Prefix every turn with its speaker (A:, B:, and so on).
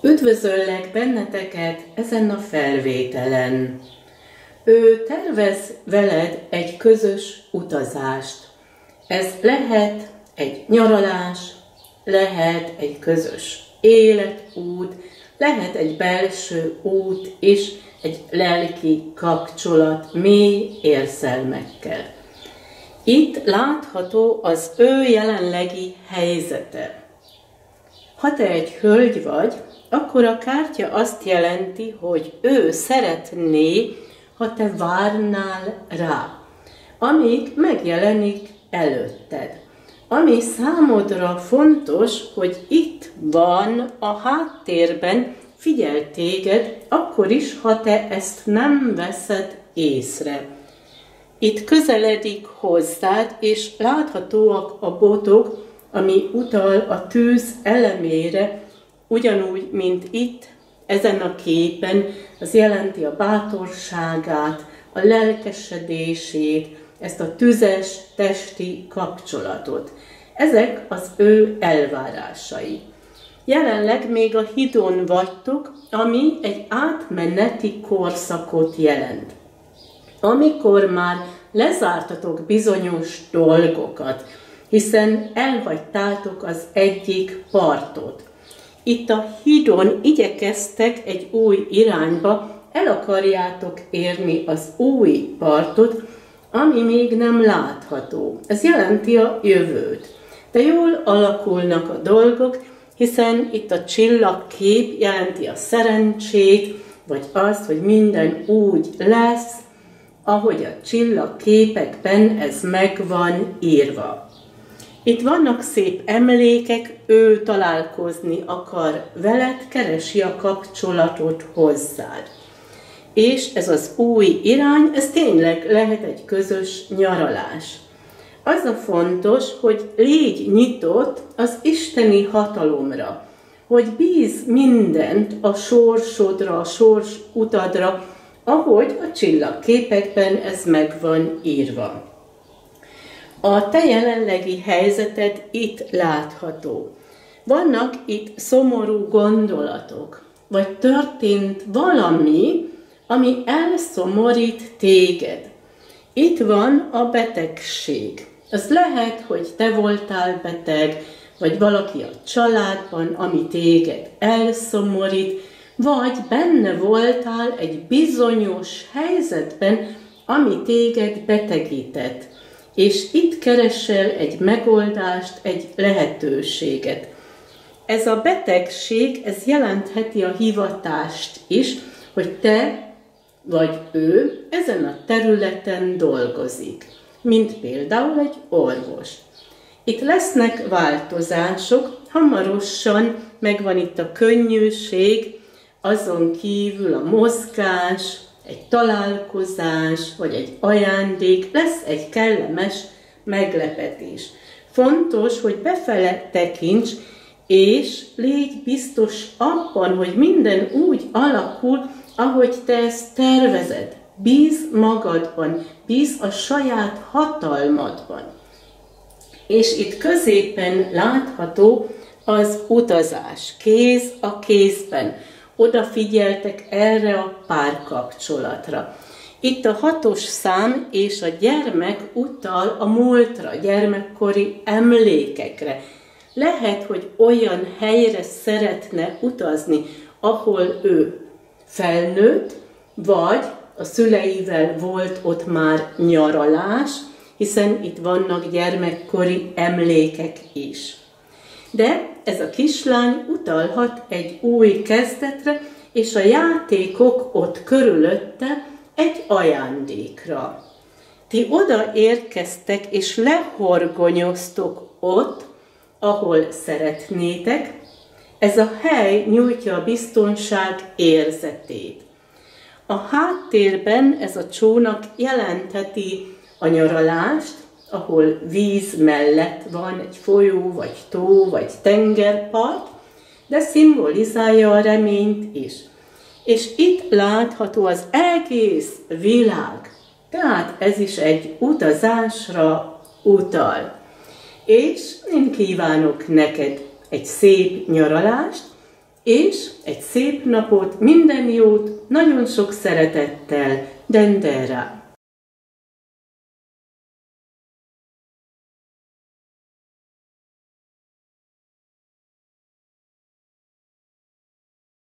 A: Üdvözöllek benneteket ezen a felvételen. Ő tervez veled egy közös utazást. Ez lehet egy nyaralás, lehet egy közös életút, lehet egy belső út és egy lelki kapcsolat mély érzelmekkel. Itt látható az ő jelenlegi helyzete. Ha te egy hölgy vagy, akkor a kártya azt jelenti, hogy ő szeretné, ha te várnál rá, amíg megjelenik előtted. Ami számodra fontos, hogy itt van a háttérben, figyel téged, akkor is, ha te ezt nem veszed észre. Itt közeledik hozzád, és láthatóak a botok, ami utal a tűz elemére, ugyanúgy, mint itt, ezen a képen, az jelenti a bátorságát, a lelkesedését, ezt a tüzes testi kapcsolatot. Ezek az ő elvárásai. Jelenleg még a hídon vagytok, ami egy átmeneti korszakot jelent. Amikor már lezártatok bizonyos dolgokat, hiszen elhagytátok az egyik partot. Itt a hídon igyekeztek egy új irányba, el akarjátok érni az új partot, ami még nem látható. Ez jelenti a jövőt. De jól alakulnak a dolgok, hiszen itt a csillagkép jelenti a szerencsét, vagy azt, hogy minden úgy lesz, ahogy a csillagképekben ez meg van írva. Itt vannak szép emlékek, ő találkozni akar veled, keresi a kapcsolatot hozzád. És ez az új irány, ez tényleg lehet egy közös nyaralás. Az a fontos, hogy légy nyitott az isteni hatalomra, hogy bízz mindent a sorsodra, a sors utadra, ahogy a csillagképekben ez meg van írva. A te jelenlegi helyzeted itt látható. Vannak itt szomorú gondolatok, vagy történt valami, ami elszomorít téged. Itt van a betegség. Az lehet, hogy te voltál beteg, vagy valaki a családban, ami téged elszomorít, vagy benne voltál egy bizonyos helyzetben, ami téged betegített. És itt keresel egy megoldást, egy lehetőséget. Ez a betegség, ez jelentheti a hivatást is, hogy te vagy ő ezen a területen dolgozik, mint például egy orvos. Itt lesznek változások, hamarosan megvan itt a könnyűség, azon kívül a mozgás, egy találkozás, vagy egy ajándék, lesz egy kellemes meglepetés. Fontos, hogy befele tekints, és légy biztos abban, hogy minden úgy alakul, ahogy te ezt tervezed. Bízz magadban, bízz a saját hatalmadban. És itt középen látható az utazás, kéz a kézben. Odafigyeltek erre a párkapcsolatra. Itt a 6-os szám és a gyermek utal a múltra, gyermekkori emlékekre. Lehet, hogy olyan helyre szeretne utazni, ahol ő felnőtt, vagy a szüleivel volt ott már nyaralás, hiszen itt vannak gyermekkori emlékek is. De ez a kislány utalhat egy új kezdetre, és a játékok ott körülötte egy ajándékra. Ti oda érkeztek, és lehorgonyoztok ott, ahol szeretnétek. Ez a hely nyújtja a biztonság érzetét. A háttérben ez a csónak jelentheti a nyaralást, ahol víz mellett van egy folyó, vagy tó, vagy tengerpart, de szimbolizálja a reményt is. És itt látható az egész világ. Tehát ez is egy utazásra utal. És én kívánok neked egy szép nyaralást, és egy szép napot, minden jót, nagyon sok szeretettel, Dendera.